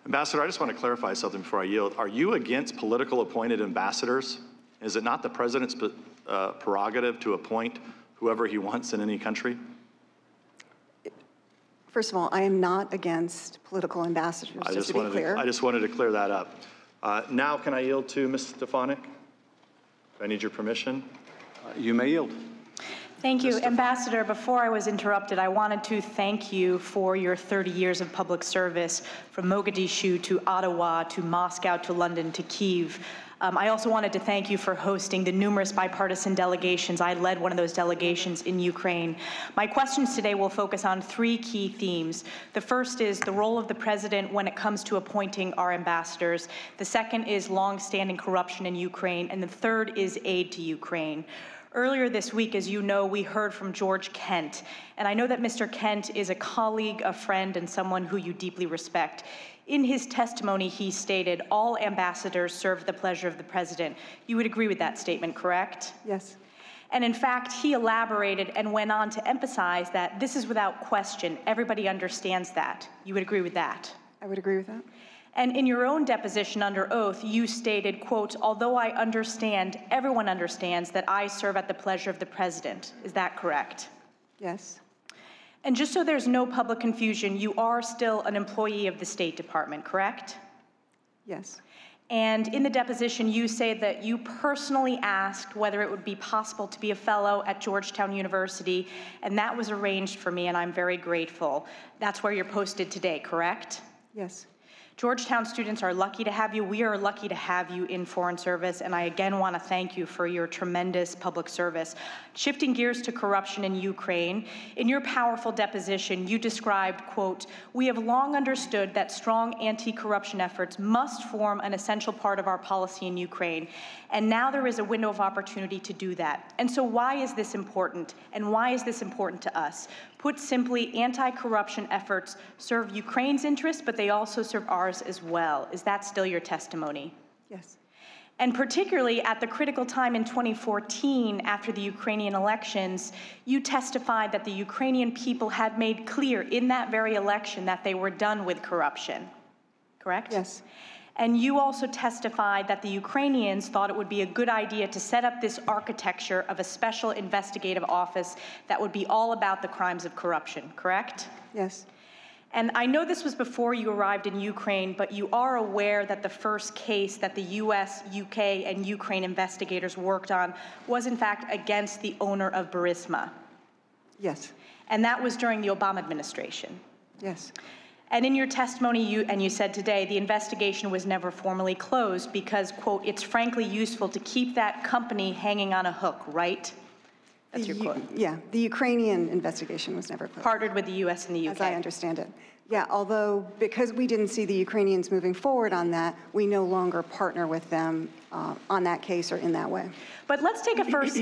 Ambassador, I just want to clarify something before I yield. Are you against political appointed ambassadors? Is it not the president's prerogative to appoint whoever he wants in any country? First of all, I am not against political ambassadors, just to be clear. I just wanted to clear that up. Now, can I yield to Ms. Stefanik? I need your permission. You may yield. Thank you. Ambassador, before I was interrupted, I wanted to thank you for your 30 years of public service, from Mogadishu to Ottawa to Moscow to London to Kyiv. I also wanted to thank you for hosting the numerous bipartisan delegations. I led one of those delegations in Ukraine. My questions today will focus on three key themes. The first is the role of the president when it comes to appointing our ambassadors. The second is long-standing corruption in Ukraine. And the third is aid to Ukraine. Earlier this week, as you know, we heard from George Kent. And I know that Mr. Kent is a colleague, a friend, and someone who you deeply respect. In his testimony, he stated, all ambassadors serve the pleasure of the president. You would agree with that statement, correct? Yes. And in fact, he elaborated and went on to emphasize that this is without question. Everybody understands that. You would agree with that? I would agree with that. And in your own deposition under oath, you stated, quote, although I understand, everyone understands that I serve at the pleasure of the president. Is that correct? Yes. And just so there's no public confusion, you are still an employee of the State Department, correct? Yes. And in the deposition, you say that you personally asked whether it would be possible to be a fellow at Georgetown University, and that was arranged for me, and I'm very grateful. That's where you're posted today, correct? Yes. Georgetown students are lucky to have you. We are lucky to have you in Foreign Service, and I again want to thank you for your tremendous public service. Shifting gears to corruption in Ukraine, in your powerful deposition, you described, quote, we have long understood that strong anti-corruption efforts must form an essential part of our policy in Ukraine, and now there is a window of opportunity to do that. And so why is this important, and why is this important to us? Put simply, anti-corruption efforts serve Ukraine's interests, but they also serve ours as well. Is that still your testimony? Yes. And particularly at the critical time in 2014, after the Ukrainian elections, you testified that the Ukrainian people had made clear in that very election that they were done with corruption, correct? Yes. And you also testified that the Ukrainians thought it would be a good idea to set up this architecture of a special investigative office that would be all about the crimes of corruption, correct? Yes. And I know this was before you arrived in Ukraine, but you are aware that the first case that the US, UK, and Ukraine investigators worked on was in fact against the owner of Burisma. Yes. And that was during the Obama administration. Yes. And in your testimony, you said today, the investigation was never formally closed because, quote, it's frankly useful to keep that company hanging on a hook, right? That's your quote. Yeah, the Ukrainian investigation was never closed. Partnered with the US and the UK. As I understand it. Yeah, although because we didn't see the Ukrainians moving forward on that, we no longer partner with them on that case or in that way. But let's take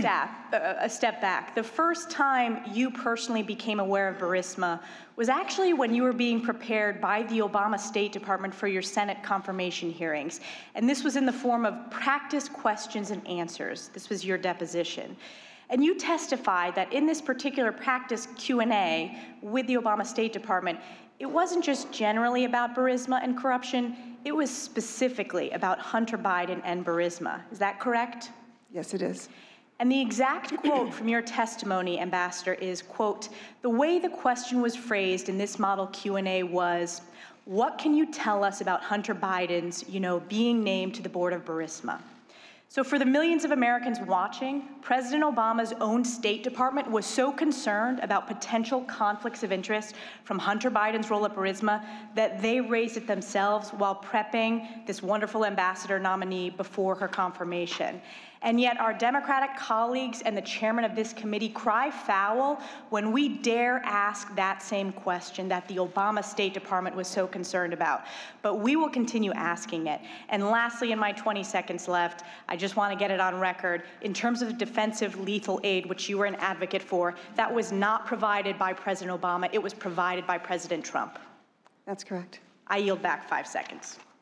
a step back. The first time you personally became aware of Burisma was actually when you were being prepared by the Obama State Department for your Senate confirmation hearings. And this was in the form of practice questions and answers. This was your deposition. And you testified that in this particular practice Q&A with the Obama State Department, it wasn't just generally about Burisma and corruption, it was specifically about Hunter Biden and Burisma. Is that correct? Yes, it is. And the exact quote from your testimony, Ambassador, is, quote, the way the question was phrased in this model Q&A was, what can you tell us about Hunter Biden's, being named to the board of Burisma? So for the millions of Americans watching, President Obama's own State Department was so concerned about potential conflicts of interest from Hunter Biden's role at Burisma that they raised it themselves while prepping this wonderful ambassador nominee before her confirmation. And yet our Democratic colleagues and the chairman of this committee cry foul when we dare ask that same question that the Obama State Department was so concerned about. But we will continue asking it. And lastly, in my 20 seconds left, I just want to get it on record. In terms of defensive lethal aid, which you were an advocate for, that was not provided by President Obama. It was provided by President Trump. That's correct. I yield back 5 seconds.